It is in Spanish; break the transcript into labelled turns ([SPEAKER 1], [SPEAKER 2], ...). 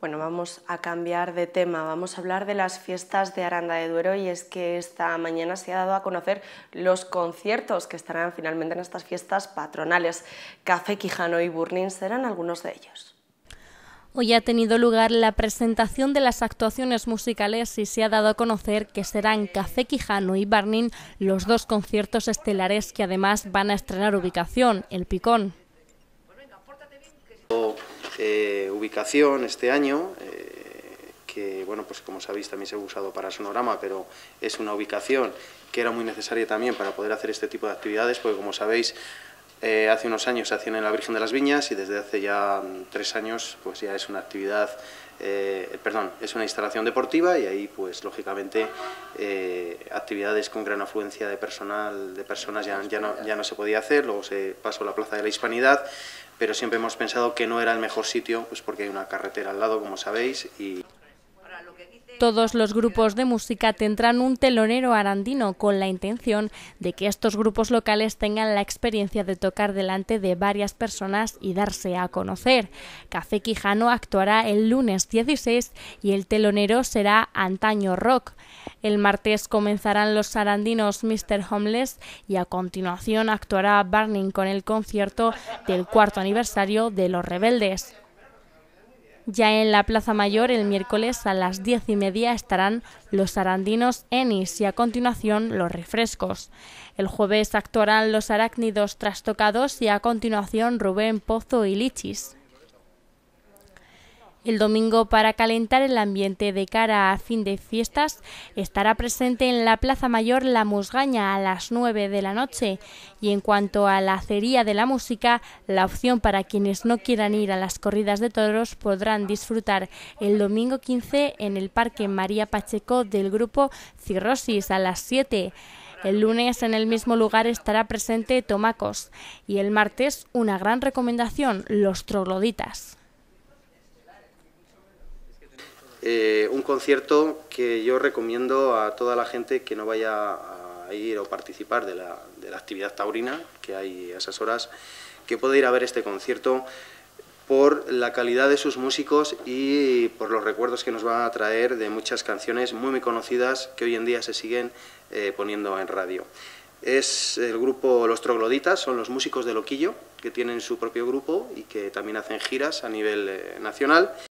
[SPEAKER 1] Bueno, vamos a cambiar de tema, vamos a hablar de las fiestas de Aranda de Duero y es que esta mañana se ha dado a conocer los conciertos que estarán finalmente en estas fiestas patronales. Café Quijano y Burning serán algunos de ellos.
[SPEAKER 2] Hoy ha tenido lugar la presentación de las actuaciones musicales y se ha dado a conocer que serán Café Quijano y Burning los dos conciertos estelares que además van a estrenar ubicación, El Picón.
[SPEAKER 3] Ubicación este año, que bueno, pues como sabéis también se ha usado para Sonorama, pero es una ubicación que era muy necesaria también para poder hacer este tipo de actividades, porque como sabéis hace unos años se hacían en la Virgen de las Viñas y desde hace ya 3 años pues ya es una actividad, es una instalación deportiva y ahí pues lógicamente actividades con gran afluencia de personas ya no se podía hacer, luego se pasó a la Plaza de la Hispanidad, pero siempre hemos pensado que no era el mejor sitio pues porque hay una carretera al lado, como sabéis, y
[SPEAKER 2] todos los grupos de música tendrán un telonero arandino con la intención de que estos grupos locales tengan la experiencia de tocar delante de varias personas y darse a conocer. Café Quijano actuará el lunes 16 y el telonero será Antaño Rock. El martes comenzarán los arandinos Mr. Homeless y a continuación actuará Burning con el concierto del 4º aniversario de Los Rebeldes. Ya en la Plaza Mayor, el miércoles a las 10:30 estarán los arandinos Ennis y a continuación los Refrescos. El jueves actuarán los Arácnidos Trastocados y a continuación Rubén Pozo y Lichis. El domingo, para calentar el ambiente de cara a fin de fiestas, estará presente en la Plaza Mayor La Musgaña a las 9 de la noche. Y en cuanto a la acería de la música, la opción para quienes no quieran ir a las corridas de toros podrán disfrutar el domingo 15 en el Parque María Pacheco del grupo Cirrosis a las 7. El lunes en el mismo lugar estará presente Tomacos y el martes una gran recomendación, los trogloditas.
[SPEAKER 3] Un concierto que yo recomiendo a toda la gente que no vaya a ir o participar de la actividad taurina que hay a esas horas, que pueda ir a ver este concierto por la calidad de sus músicos y por los recuerdos que nos va a traer de muchas canciones muy conocidas que hoy en día se siguen poniendo en radio. Es el grupo Los Trogloditas, son los músicos de Loquillo, que tienen su propio grupo y que también hacen giras a nivel nacional.